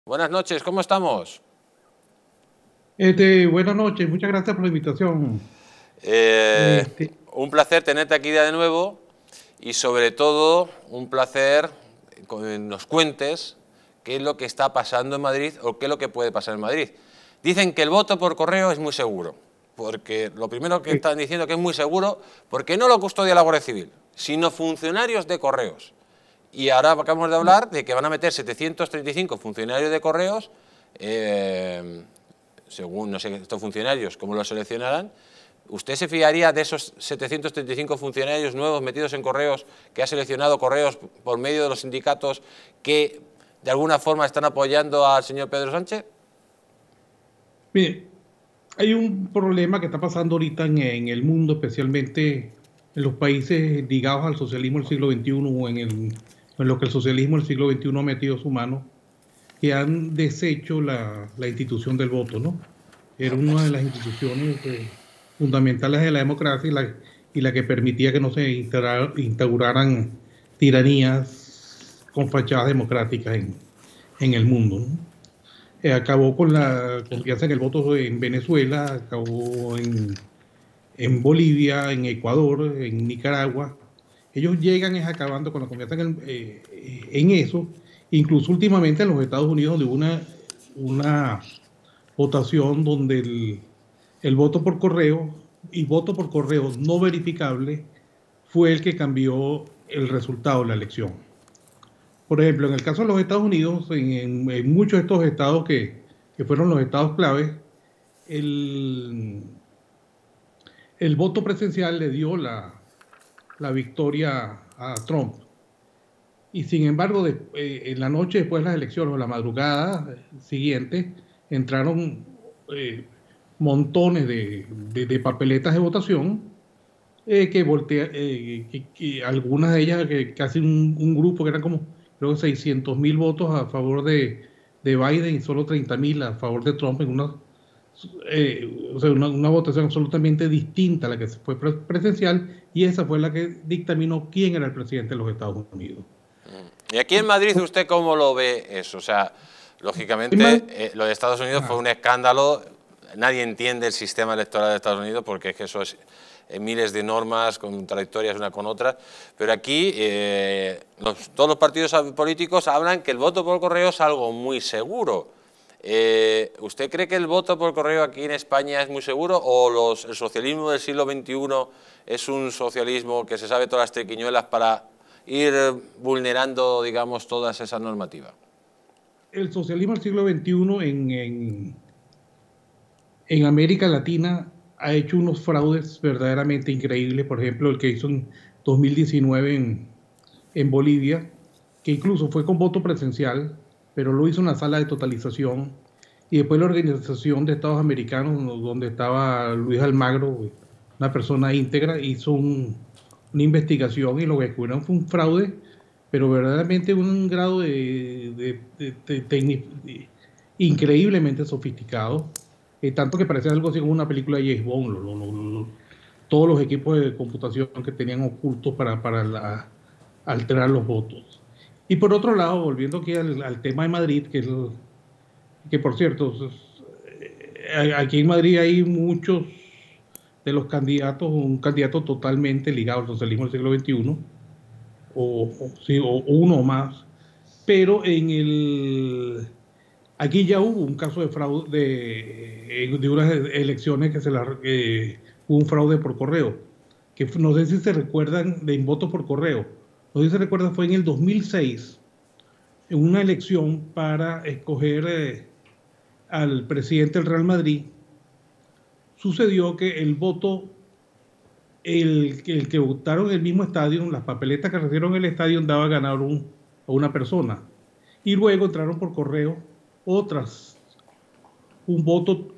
Buenas noches, ¿cómo estamos? Buenas noches, muchas gracias por la invitación. Eh, Este, un placer tenerte aquí de nuevo y sobre todo un placer que nos cuentes qué es lo que está pasando en Madrid o qué es lo que puede pasar en Madrid. Dicen que el voto por correo es muy seguro, porque lo primero que eh, están diciendo que es muy seguro, porque no lo custodia la Guardia Civil, sino funcionarios de correos. Y ahora acabamos de hablar de que van a meter 735 funcionarios de correos, según no sé estos funcionarios cómo los seleccionarán. ¿Usted se fiaría de esos 735 funcionarios nuevos metidos en correos que ha seleccionado correos por medio de los sindicatos que de alguna forma están apoyando al señor Pedro Sánchez? Mire, hay un problema que está pasando ahorita en el mundo, especialmente en los países ligados al socialismo del siglo XXI o en lo que el socialismo del siglo XXI ha metido su mano, que han deshecho la institución del voto, ¿no? Era una de las instituciones fundamentales de la democracia y la que permitía que no se instauraran tiranías con fachadas democráticas en el mundo, ¿no? Acabó con la confianza en el voto en Venezuela, acabó en Bolivia, en Ecuador, en Nicaragua. Ellos llegan es acabando con la confianza en eso. Incluso últimamente en los Estados Unidos, donde hubo una votación donde el voto por correo y voto por correo no verificable fue el que cambió el resultado de la elección. Por ejemplo, en el caso de los Estados Unidos, en muchos de estos estados que fueron los estados claves, el, el voto presencial le dio la victoria a Trump. Y sin embargo, en la noche después de las elecciones o la madrugada siguiente, entraron montones de papeletas de votación que algunas de ellas, que casi un grupo que eran como, creo, 600.000 votos a favor de Biden y solo 30.000 a favor de Trump, o sea, una votación absolutamente distinta a la que fue presencial, y esa fue la que dictaminó quién era el presidente de los Estados Unidos. Y aquí en Madrid, ¿usted cómo lo ve eso? O sea, lógicamente, En lo de Estados Unidos fue ah, un escándalo. Nadie entiende el sistema electoral de Estados Unidos porque es que eso es miles de normas contradictorias una con otra. Pero aquí todos los partidos políticos hablan que el voto por correo es algo muy seguro. ¿Usted cree que el voto por correo aquí en España es muy seguro o el socialismo del siglo XXI es un socialismo que se sabe todas las triquiñuelas para ir vulnerando, digamos, todas esas normativas? el socialismo del siglo XXI en América Latina ha hecho unos fraudes verdaderamente increíbles. Por ejemplo, el que hizo en 2019 en Bolivia, que incluso fue con voto presencial, pero lo hizo en una sala de totalización. Y después la Organización de Estados Americanos, donde estaba Luis Almagro, una persona íntegra, hizo una investigación y lo que descubrieron fue un fraude, pero verdaderamente un grado increíblemente sofisticado, tanto que parece algo así como una película de James Bond, todos los equipos de computación que tenían ocultos para alterar los votos. Y por otro lado, volviendo aquí al tema de Madrid, que por cierto, aquí en Madrid hay muchos de los candidatos, un candidato totalmente ligado al socialismo del siglo XXI, sí, o uno o más, pero aquí ya hubo un caso de fraude de unas elecciones hubo un fraude por correo, que no sé si se recuerdan de voto por correo, no sé si se recuerdan, fue en el 2006, en una elección para escoger al presidente del Real Madrid. Sucedió que el que votaron en el mismo estadio, las papeletas que recibieron en el estadio daba ganador a una persona. Y luego entraron por correo otras, un voto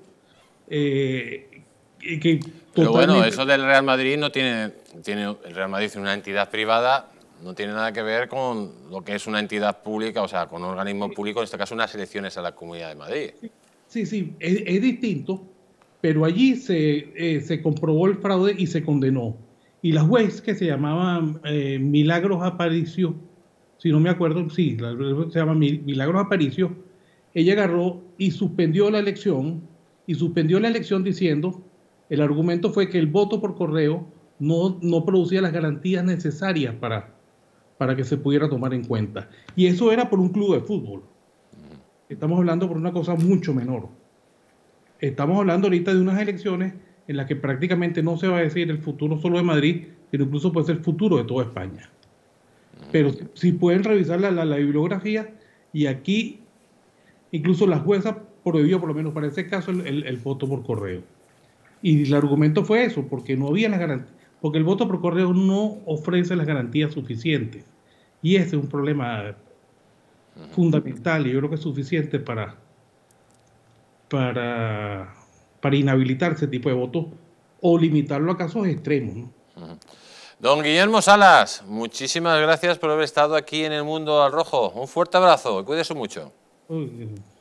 que Pero bueno, totalmente. eso del Real Madrid no el Real Madrid es una entidad privada, no tiene nada que ver con lo que es una entidad pública, o sea, con un organismo público, en este caso unas elecciones a la Comunidad de Madrid. Sí, sí, es distinto, pero allí se comprobó el fraude y se condenó. Y la juez que se llamaba Milagros Aparicio, si no me acuerdo, sí, se llama Milagros Aparicio, ella agarró y suspendió la elección diciendo, el argumento fue que el voto por correo no producía las garantías necesarias para que se pudiera tomar en cuenta. Y eso era por un club de fútbol. Estamos hablando por una cosa mucho menor. Estamos hablando ahorita de unas elecciones en las que prácticamente no se va a decir el futuro solo de Madrid, sino incluso puede ser el futuro de toda España. Pero si pueden revisar la bibliografía, y aquí incluso la jueza prohibió, por lo menos para ese caso, el voto por correo. Y el argumento fue eso, porque no había las garantías, porque el voto por correo no ofrece las garantías suficientes. Y ese es un problema fundamental, y yo creo que es suficiente para inhabilitar ese tipo de votos o limitarlo a casos extremos, ¿no? Don Guillermo Salas, muchísimas gracias por haber estado aquí en El Mundo al Rojo. Un fuerte abrazo y cuídese mucho.